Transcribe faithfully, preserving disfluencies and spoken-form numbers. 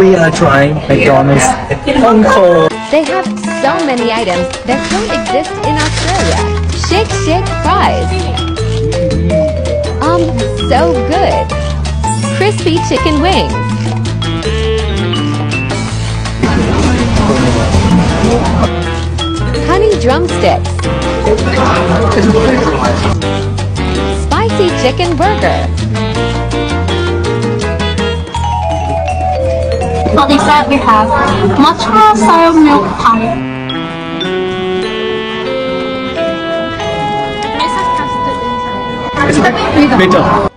we are trying McDonald's Hong Kong. They have so many items that don't exist in Australia. Shake Shake fries. Um, so good. Crispy chicken wings. Honey drumsticks. Spicy chicken burger. For dessert, we have matcha sour milk pie. Bitter.